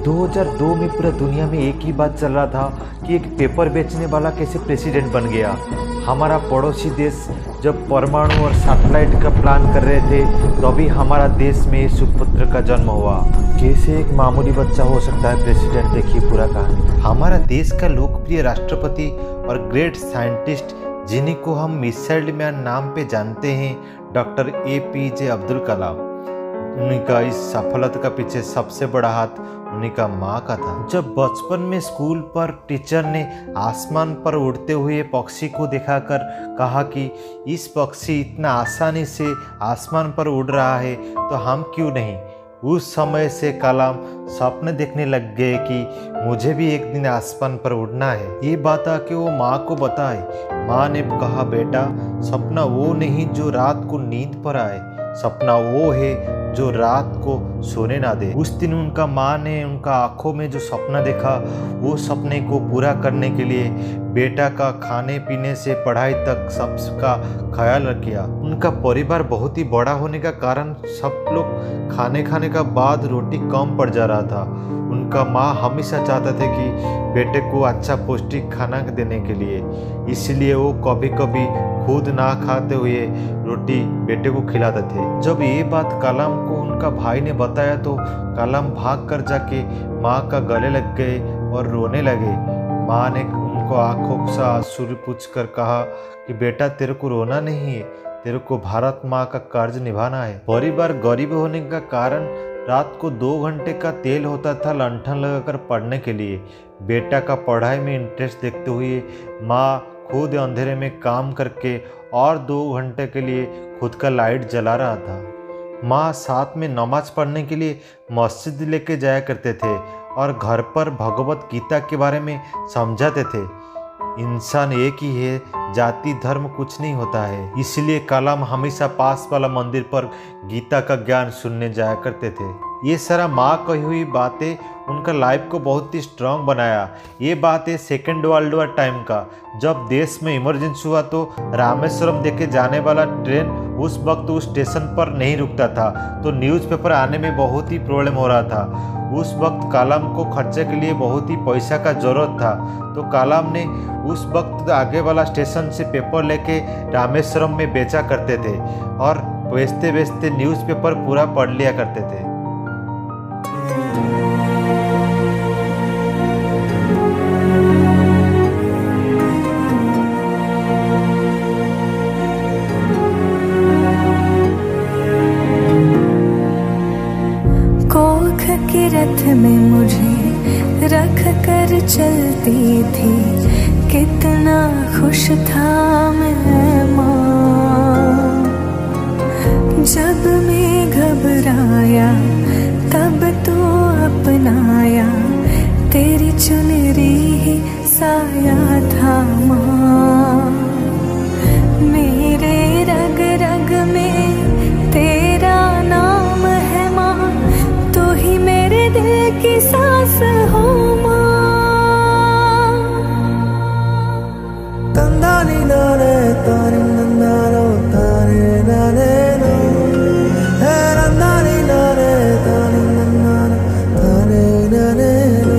2002 में पूरा दुनिया में एक ही बात चल रहा था कि एक पेपर बेचने वाला कैसे प्रेसिडेंट बन गया। हमारा पड़ोसी देश जब परमाणु और सैटेलाइट का प्लान कर रहे थे तभी हमारा देश में सुपुत्र का जन्म हुआ। कैसे एक मामूली बच्चा हो सकता है प्रेसिडेंट, देखिए पूरा कहानी। हमारा देश का लोकप्रिय राष्ट्रपति और ग्रेट साइंटिस्ट जिन्हीं को हम मिसाइल मैन नाम पे जानते हैं, डॉक्टर APJ अब्दुल कलाम। उन्हीं का इस सफलता का पीछे सबसे बड़ा हाथ उन्हीं का माँ का था। जब बचपन में स्कूल पर टीचर ने आसमान पर उड़ते हुए पक्षी को दिखाकर कहा कि इस पक्षी इतना आसानी से आसमान पर उड़ रहा है तो हम क्यों नहीं, उस समय से कलाम सपने देखने लग गए कि मुझे भी एक दिन आसमान पर उड़ना है। ये बात आके वो माँ को बताए। माँ ने कहा, बेटा सपना वो नहीं जो रात को नींद पर आए, सपना वो है जो रात को सोने ना दे। उस दिन उनका माँ ने उनका आंखों में जो सपना देखा वो सपने को पूरा करने के लिए बेटा का खाने पीने से पढ़ाई तक सबका ख्याल किया। उनका परिवार बहुत ही बड़ा होने का कारण सब लोग खाने का बाद रोटी कम पड़ जा रहा था। उनका माँ हमेशा चाहते थे कि बेटे को अच्छा पौष्टिक खाना देने के लिए, इसलिए वो कभी कभी खुद ना खाते हुए रोटी बेटे को खिलाते थे। जब ये बात कलाम को उनका भाई ने बताया तो कलाम भाग कर जाके माँ का गले लग गए और रोने लगे। माँ ने उनको आंखों से आंसू पूछ कर कहा कि बेटा तेरे को रोना नहीं है, तेरे को भारत माँ का कर्ज निभाना है। परिवार गरीब होने का कारण रात को 2 घंटे का तेल होता था लंठन लगाकर पढ़ने के लिए। बेटा का पढ़ाई में इंटरेस्ट देखते हुए माँ खुद अंधेरे में काम करके और 2 घंटे के लिए खुद का लाइट जला रहा था। माँ साथ में नमाज पढ़ने के लिए मस्जिद लेके जाया करते थे और घर पर भगवत गीता के बारे में समझाते थे। इंसान एक ही है, जाति धर्म कुछ नहीं होता है। इसलिए कलाम हमेशा पास वाला मंदिर पर गीता का ज्ञान सुनने जाया करते थे। ये सारा माँ कही हुई बातें उनका लाइफ को बहुत ही स्ट्रांग बनाया। ये बात है सेकेंड वर्ल्ड वॉर टाइम का, जब देश में इमरजेंसी हुआ तो रामेश्वरम देके जाने वाला ट्रेन उस वक्त उस स्टेशन पर नहीं रुकता था, तो न्यूज़पेपर आने में बहुत ही प्रॉब्लम हो रहा था। उस वक्त कलाम को खर्चे के लिए बहुत ही पैसा का ज़रूरत था, तो कलाम ने उस वक्त आगे वाला स्टेशन से पेपर लेके रामेश्वरम में बेचा करते थे और बेचते बेचते न्यूज़पेपर पूरा पढ़ लिया करते थे। के रथ में मुझे रख कर चलती थी, कितना खुश था मैं माँ। जब मैं घबराया तब तो अपनाया, तेरी चुनरी ही साया था माँ। मेरे रग रग में तेरा नाम है माँ, तो ही मेरे दिल की सांस हो माँ। तंदानी नारे तारे नंदारो तारे नारे नो, हे नंदानी नारे तारे नंदारो तारे नारे नो।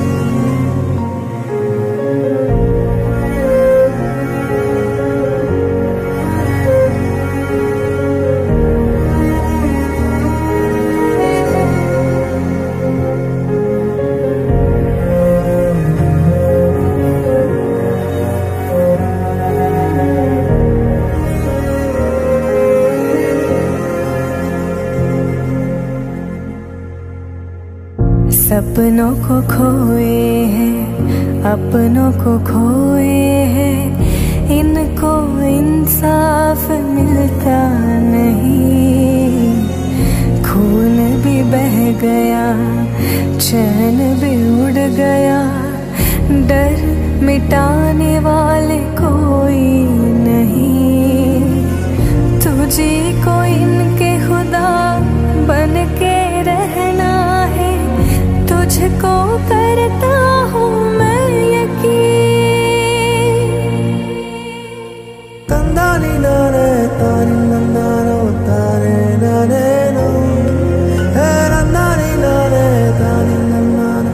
सपनों को खोए हैं, अपनों को खोए हैं, इनको इंसाफ मिलता नहीं। खून भी बह गया, चैन भी उड़ गया, डर मिटाने वाले कोई नहीं। तुझे को इनके खुदा बन के रहना है, तुझको करता हूँ मैं यकीन। तंदानी नारे तारे नंदारो तारे नारे नो, हे नंदानी नारे तारे नंदारो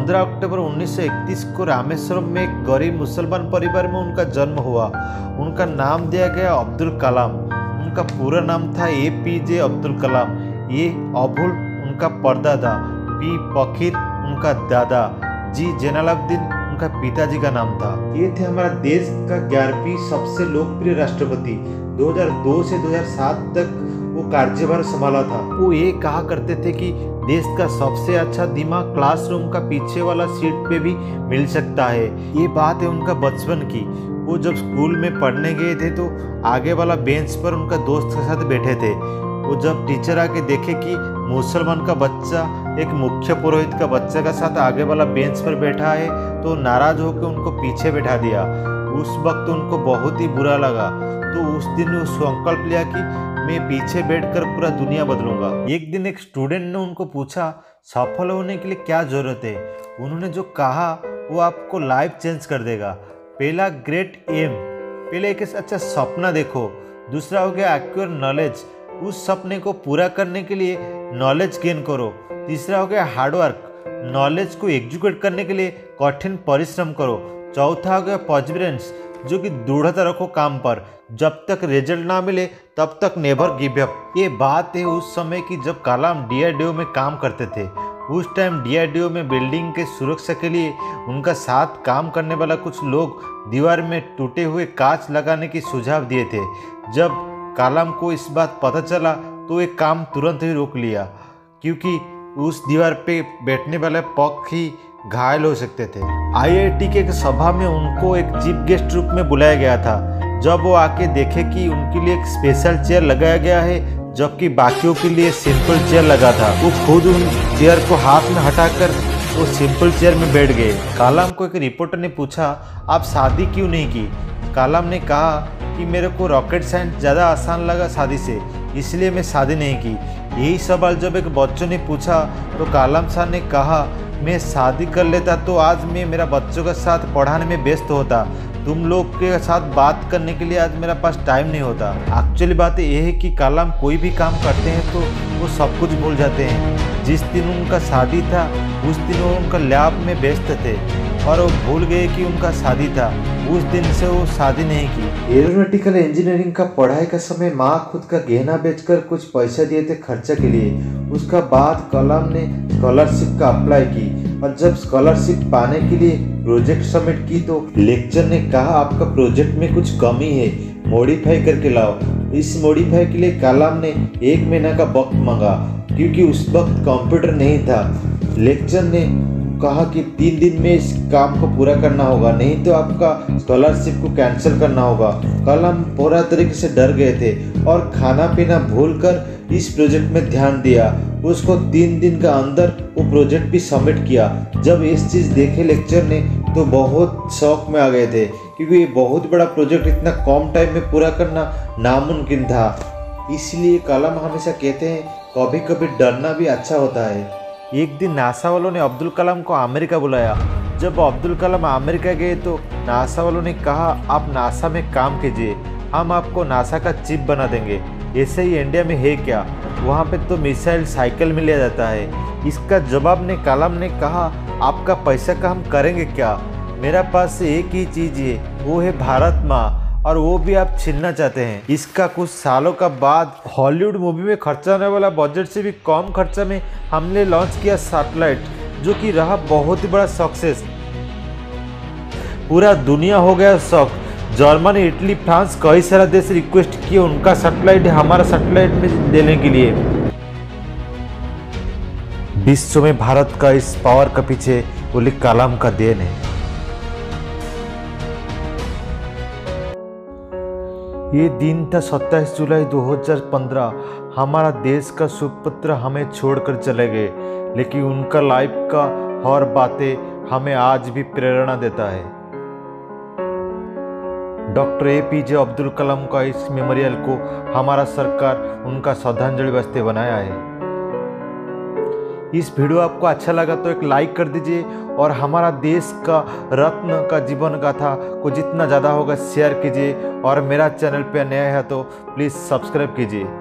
15 अक्टूबर 1931 को रामेश्वरम में एक गरीब मुसलमान परिवार में उनका जन्म हुआ। उनका नाम दिया गया अब्दुल कलाम। उनका पूरा नाम था APJ अब्दुल कलाम। ये अबुल उनका परदादा, P फकीर उनका दादा, G जैनुलाब्दीन उनका पिताजी का नाम था। ये थे हमारा देश का 11वीं सबसे लोकप्रिय राष्ट्रपति। 2002 से 2007 तक वो कार्यभार संभाला था। वो ये कहा करते थे कि देश का सबसे अच्छा दिमाग क्लासरूम का पीछे वाला सीट पे भी मिल सकता है। ये बात है उनका बचपन की। वो जब स्कूल में पढ़ने गए थे तो आगे वाला बेंच पर उनका दोस्त के साथ बैठे थे। वो जब टीचर आके देखे कि मुसलमान का बच्चा एक मुख्य पुरोहित का बच्चा के साथ आगे वाला बेंच पर बैठा है तो नाराज होकर उनको पीछे बैठा दिया। उस वक्त उनको बहुत ही बुरा लगा। तो उस दिन वो संकल्प लिया कि मैं पीछे बैठकर पूरा दुनिया बदलूंगा। एक दिन एक स्टूडेंट ने उनको पूछा सफल होने के लिए क्या जरूरत है। उन्होंने जो कहा वो आपको लाइफ चेंज कर देगा। पहला ग्रेट एम, पहले एक अच्छा सपना देखो। दूसरा हो गया एक्वायर नॉलेज, उस सपने को पूरा करने के लिए नॉलेज गेन करो। तीसरा हो गया हार्डवर्क, नॉलेज को एग्जीक्यूट करने के लिए कठिन परिश्रम करो। चौथा हो गया परसिवरेंस, जो कि दृढ़ता रखो काम पर, जब तक रिजल्ट ना मिले तब तक नेवर गिव अप। ये बात है उस समय की जब कलाम DRDO में काम करते थे। उस टाइम DRDO में बिल्डिंग के सुरक्षा के लिए उनका साथ काम करने वाला कुछ लोग दीवार में टूटे हुए कांच लगाने की सुझाव दिए थे। जब कलाम को इस बात पता चला तो एक काम तुरंत ही रोक लिया, क्योंकि उस दीवार पे बैठने वाले पक्ष ही घायल हो सकते थे। IIT के एक सभा में उनको एक चीफ गेस्ट रूप में बुलाया गया था। जब वो आके देखे कि उनके लिए एक स्पेशल चेयर लगाया गया है जबकि बाकियों के लिए सिंपल चेयर लगा था, वो खुद उन चेयर को हाथ में हटाकर वो सिंपल चेयर में बैठ गए। कलाम को एक रिपोर्टर ने पूछा आप शादी क्यों नहीं की। कलाम ने कहा कि मेरे को रॉकेट साइंस ज़्यादा आसान लगा शादी से, इसलिए मैं शादी नहीं की। यही सवाल जब एक बच्चों ने पूछा तो कलाम साहब ने कहा मैं शादी कर लेता तो आज मैं मेरा बच्चों के साथ पढ़ाने में व्यस्त होता। तुम लोग के साथ बात करने के लिए आज मेरा पास टाइम नहीं होता। एक्चुअली बात यह है कि कलाम कोई भी काम करते हैं तो वो सब कुछ भूल जाते हैं। जिस दिन उनका शादी था उस दिन वो उनका लैब में व्यस्त थे और वो भूल गए कि उनका शादी था। उस दिन से वो शादी नहीं की। एरोनॉटिकल इंजीनियरिंग का पढ़ाई का समय माँ खुद का गहना बेचकर कुछ पैसा दिए थे खर्चा के लिए। उसका बाद कलाम ने स्कॉलरशिप का अप्लाई की और जब स्कॉलरशिप पाने के लिए प्रोजेक्ट सबमिट की तो लेक्चर ने कहा आपका प्रोजेक्ट में कुछ कमी है, मॉडिफाई करके लाओ। इस मॉडिफाई के लिए कलाम ने 1 महीना का वक्त मांगा, क्योंकि उस वक्त कंप्यूटर नहीं था। लेक्चर ने कहा कि 3 दिन में इस काम को पूरा करना होगा, नहीं तो आपका स्कॉलरशिप को कैंसिल करना होगा। कलाम पूरा तरीके से डर गए थे और खाना पीना भूलकर इस प्रोजेक्ट में ध्यान दिया। उसको 3 दिन का अंदर वो प्रोजेक्ट भी सबमिट किया। जब इस चीज़ देखे लेक्चर ने तो बहुत शौक में आ गए थे, क्योंकि ये बहुत बड़ा प्रोजेक्ट इतना कम टाइम में पूरा करना नामुमकिन था। इसलिए कलाम हमेशा कहते हैं कभी कभी डरना भी अच्छा होता है। एक दिन नासा वालों ने अब्दुल कलाम को अमेरिका बुलाया। जब अब्दुल कलाम अमेरिका गए तो नासा वालों ने कहा आप नासा में काम कीजिए, हम आपको नासा का चीफ बना देंगे। ऐसे ही इंडिया में है क्या, वहाँ पे तो मिसाइल साइकिल में लिया जाता है। इसका जवाब ने कलाम ने कहा आपका पैसा का हम करेंगे क्या, मेरा पास एक ही चीज़ है, वो है भारत माँ, और वो भी आप छीनना चाहते हैं। इसका कुछ सालों का बाद हॉलीवुड मूवी में खर्चा होने वाला बजट से भी कम खर्चा में हमने लॉन्च किया सैटेलाइट, जो कि रहा बहुत ही बड़ा सक्सेस। पूरा दुनिया हो गया शौक। जर्मनी, इटली, फ्रांस कई सारा देश रिक्वेस्ट किए उनका सैटेलाइट हमारा सैटेलाइट में देने के लिए। विश्व में भारत का इस पावर का पीछे उली कलाम का देन है। ये दिन था 27 जुलाई 2015। हमारा देश का सुपुत्र हमें छोड़कर चले गए, लेकिन उनका लाइफ का हर बातें हमें आज भी प्रेरणा देता है। डॉक्टर APJ अब्दुल कलाम का इस मेमोरियल को हमारा सरकार उनका श्रद्धांजलि वास्ते बनाया है। इस वीडियो आपको अच्छा लगा तो एक लाइक कर दीजिए और हमारा देश का रत्न का जीवन गाथा को जितना ज़्यादा होगा शेयर कीजिए, और मेरा चैनल पे नया है तो प्लीज़ सब्सक्राइब कीजिए।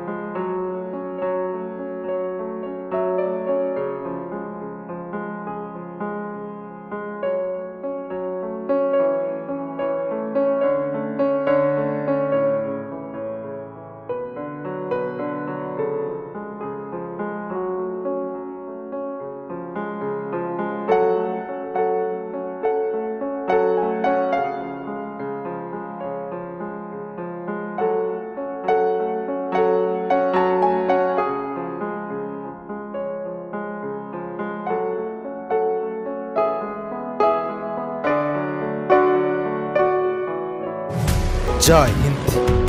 जय हिंद।